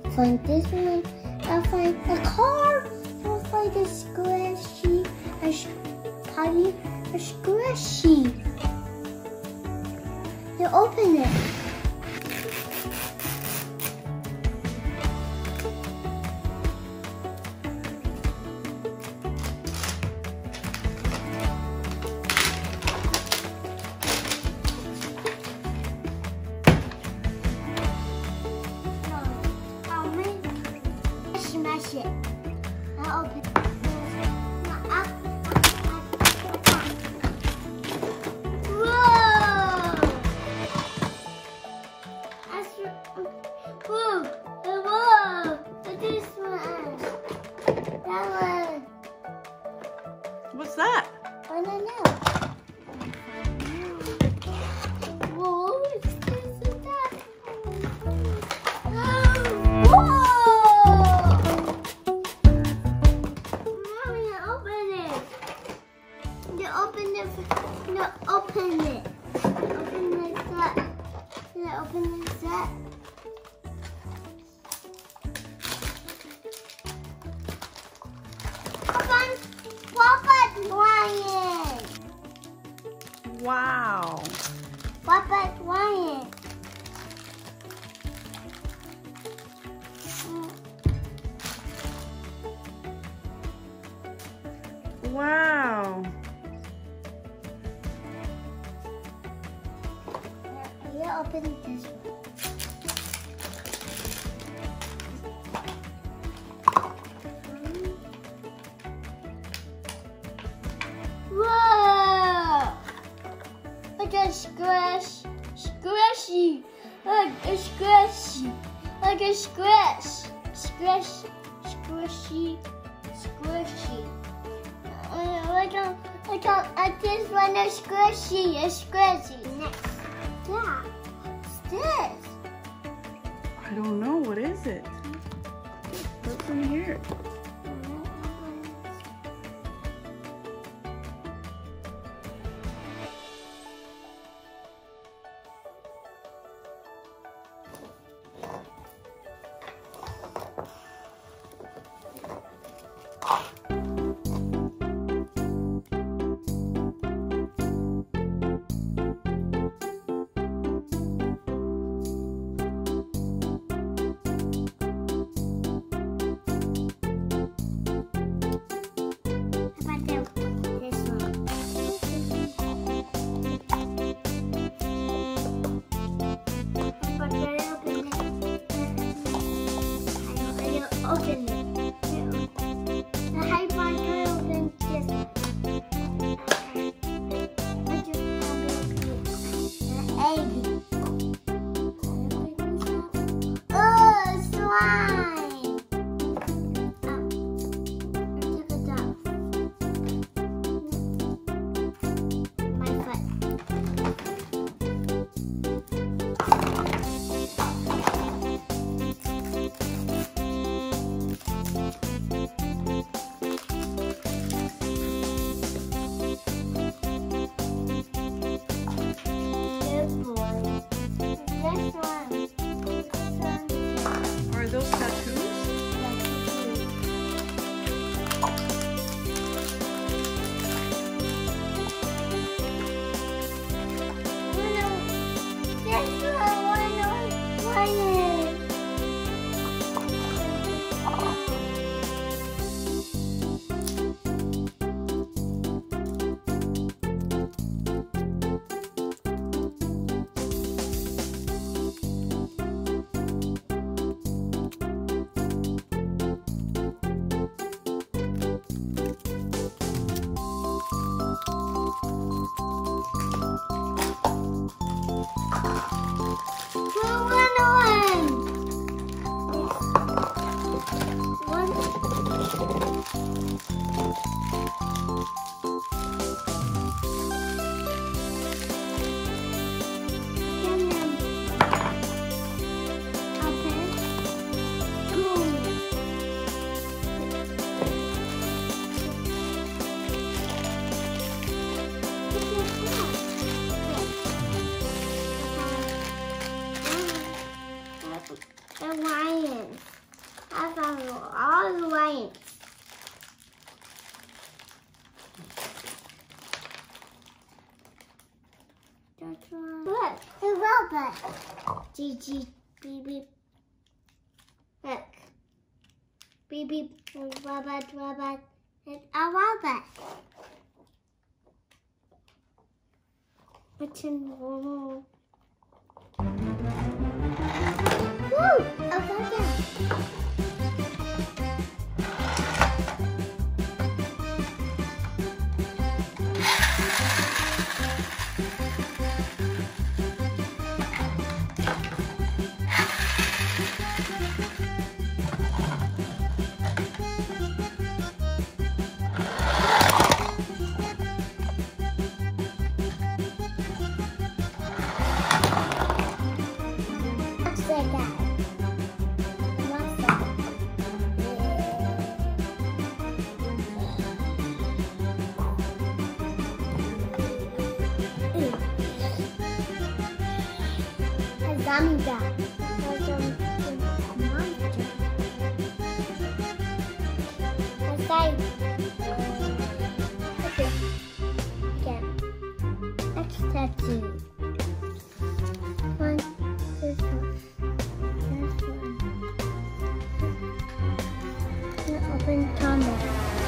find this one. I'll find a car. I'll find a squishy, a squishy. You open it. Smash it. I'll open it. Whoa! Whoa! This one. That one. What's that? I don't know. Whoa! What's this and that? Whoa! Open it. No, open it. Open like that. No, open like that. Papa's lion. Wow. Papa's lion. Wow. Open this one. Whoa! Look at squishy. Look, it's squishy. Look at squishy. Look at this one is squishy. It's squishy. Next. Yeah. This? I don't know. What is it? What's in here? Open it. The high part will open this one. What do you have? The egg. Oh, slime! Take it off. My foot. Are those tattoos? The lions. I found all the lines. Look, the robot. Gigi, beep, beep. Look. Beep, beep, robot, robot. It's a robot. What's in the woo! Okay. Gummy guy. There's a monster. Let's go. Okay. Again. Next tattoo. One, this one. This one. And open combat.